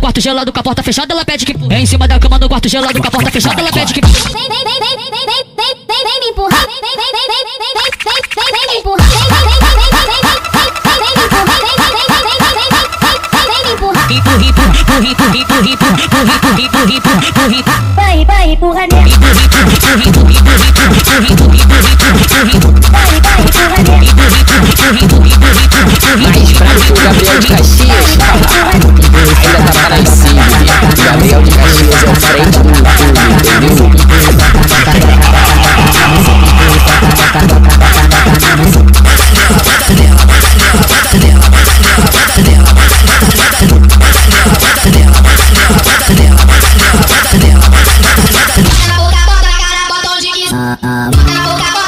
quarto gelado com a porta fechada, ela pede que empurra. Em cima da cama no quarto gelado com a porta fechada, ela pede que empurra. Vem me empurrar, vem me empurrar, vai empurra nele. Mais fraco que o Gabriel de Caxias. Ainda tá parecido. Gabriel de Caxias é o frente do YouTube, entendeu? Bota na boca, bota na cara, bota onde quiser. Bota na boca,